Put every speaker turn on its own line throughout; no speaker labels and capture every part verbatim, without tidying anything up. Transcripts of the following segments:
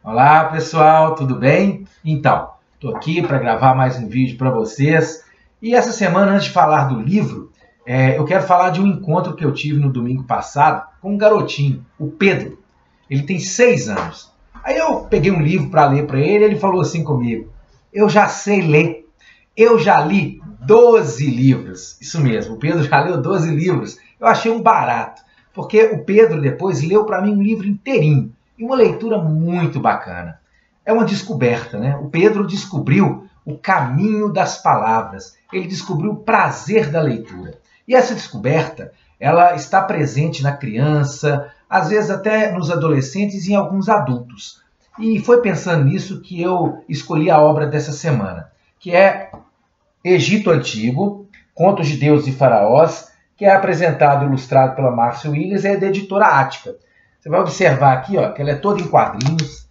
Olá pessoal, tudo bem? Então, estou aqui para gravar mais um vídeo para vocês. E essa semana, antes de falar do livro, é, eu quero falar de um encontro que eu tive no domingo passado com um garotinho, o Pedro. Ele tem seis anos. Aí eu peguei um livro para ler para ele e ele falou assim comigo: eu já sei ler, eu já li doze livros. Isso mesmo, o Pedro já leu doze livros. Eu achei um barato, porque o Pedro depois leu para mim um livro inteirinho. E uma leitura muito bacana. É uma descoberta, né? O Pedro descobriu o caminho das palavras. Ele descobriu o prazer da leitura. E essa descoberta, ela está presente na criança, às vezes até nos adolescentes e em alguns adultos. E foi pensando nisso que eu escolhi a obra dessa semana, que é Egito Antigo, Contos de Deuses e Faraós, que é apresentado e ilustrado pela Márcia Williams e é da editora Ática. Você vai observar aqui, ó, que ela é toda em quadrinhos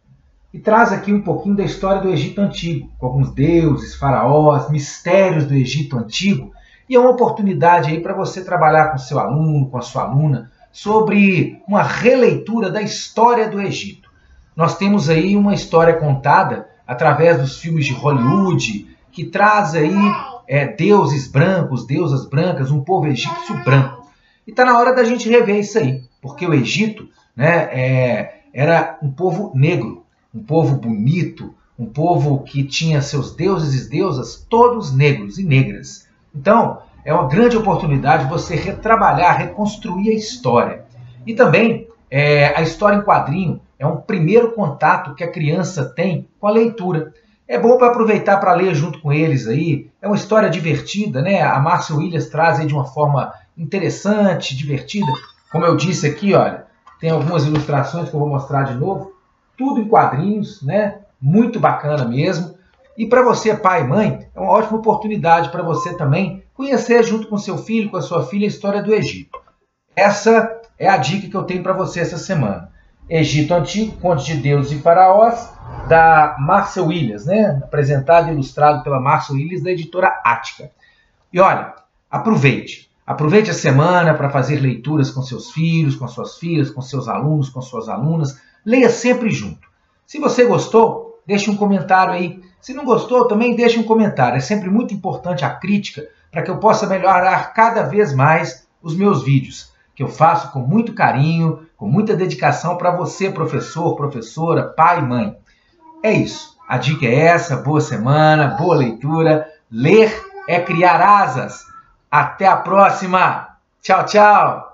e traz aqui um pouquinho da história do Egito Antigo, com alguns deuses, faraós, mistérios do Egito Antigo. E é uma oportunidade aí para você trabalhar com seu aluno, com a sua aluna, sobre uma releitura da história do Egito. Nós temos aí uma história contada através dos filmes de Hollywood, que traz aí é, deuses brancos, deusas brancas, um povo egípcio branco. E está na hora da gente rever isso aí, porque o Egito, né, é, era um povo negro, um povo bonito, um povo que tinha seus deuses e deusas todos negros e negras. Então, é uma grande oportunidade você retrabalhar, reconstruir a história. E também, é, a história em quadrinho é um primeiro contato que a criança tem com a leitura. É bom para aproveitar para ler junto com eles aí. É uma história divertida, né? A Márcia Williams traz aí de uma forma interessante, divertida. Como eu disse aqui, olha, tem algumas ilustrações que eu vou mostrar de novo. Tudo em quadrinhos, né? Muito bacana mesmo. E para você, pai e mãe, é uma ótima oportunidade para você também conhecer junto com seu filho, com a sua filha, a história do Egito. Essa é a dica que eu tenho para você essa semana. Egito Antigo, Contos de Deuses e Faraós, da Márcia Williams, né? Apresentado e ilustrado pela Márcia Williams, da editora Ática. E olha, aproveite. Aproveite a semana para fazer leituras com seus filhos, com suas filhas, com seus alunos, com suas alunas. Leia sempre junto. Se você gostou, deixe um comentário aí. Se não gostou, também deixe um comentário. É sempre muito importante a crítica para que eu possa melhorar cada vez mais os meus vídeos, que eu faço com muito carinho, com muita dedicação para você, professor, professora, pai e mãe. É isso. A dica é essa. Boa semana, boa leitura. Ler é criar asas. Até a próxima. Tchau, tchau.